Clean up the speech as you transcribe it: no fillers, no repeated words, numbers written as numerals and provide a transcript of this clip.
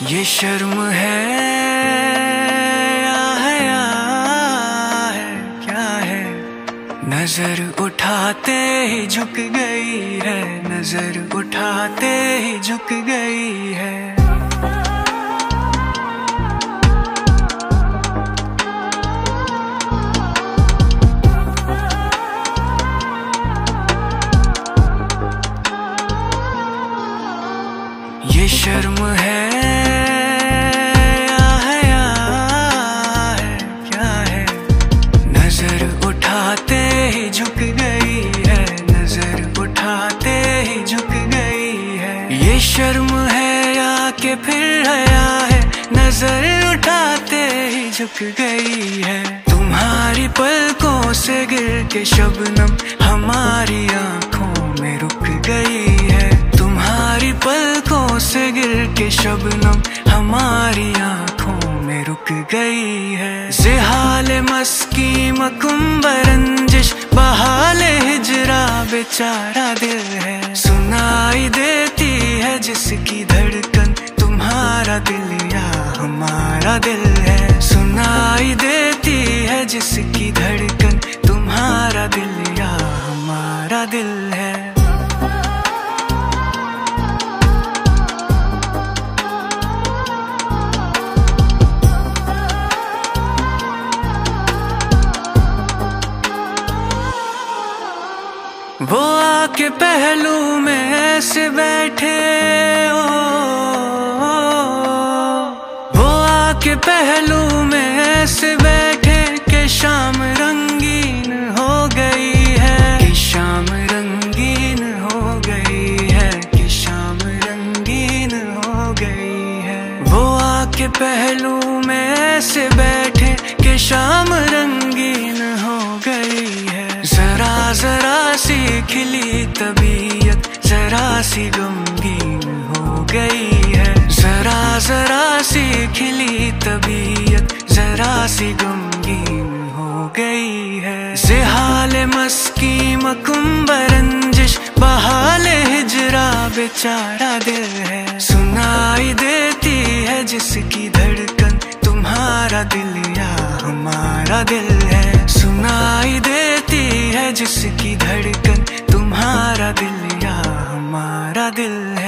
ये शर्म है या क्या है। नजर उठाते ही झुक गई है, नजर उठाते ही झुक गई है। ये शर्म है क्या है। नजर उठाते ही झुक गई है, नजर उठाते ही झुक गई है। ये शर्म है या कि फिर हया है, नजर उठाते ही झुक गई है। तुम्हारी पलकों से गिर के शबनम हमारी आंखों में रुक गई है। तुम्हारी पलकों से गिर के शबनम हमारी आंखों में रुक गई है। ज़िहाले मस्की मकुम्बरंजिश बहाले हिजरा बेचारा दिल है। सुनाई देती है जिसकी धड़कन तुम्हारा दिल या हमारा दिल है। सुनाई देती है जिसकी धड़कन तुम्हारा दिल या हमारा दिल है। वो आके पहलू में ऐसे बैठे वो आके पहलू में ऐसे बैठे कि शाम रंगीन हो गई है, कि शाम रंगीन हो गई है, कि शाम रंगीन हो गई है। वो आके पहलू में ऐसे बैठे कि शाम रंगीन हो गई है। जरा जरा सी खिली तबीयत जरा सी गमगीन हो गई है। जरा जरा सी खिली तबीयत जरा सी गमगीन हो गई है। ज़िहाले मस्की मकुम्बरंजिश बहाले हिजरा बेचारा दिल है। सुनाई देती है जिसकी धड़कन तुम्हारा दिल या हमारा दिल है। सुनाई देती है जिसकी धड़कन तुम्हारा दिल या हमारा दिल है।